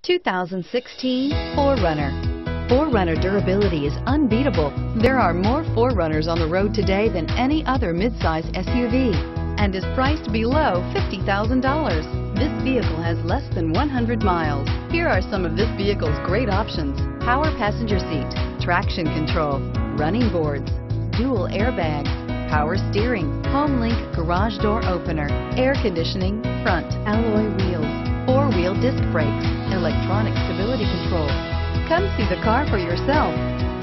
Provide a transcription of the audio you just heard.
2016 4Runner. 4Runner durability is unbeatable. There are more 4Runners on the road today than any other midsize SUV and is priced below $50,000. This vehicle has less than 100 miles. Here are some of this vehicle's great options: power passenger seat, traction control, running boards, dual airbags, power steering, HomeLink garage door opener, air conditioning, front alloy wheels, four-wheel disc brakes, electronic stability control. Come see the car for yourself.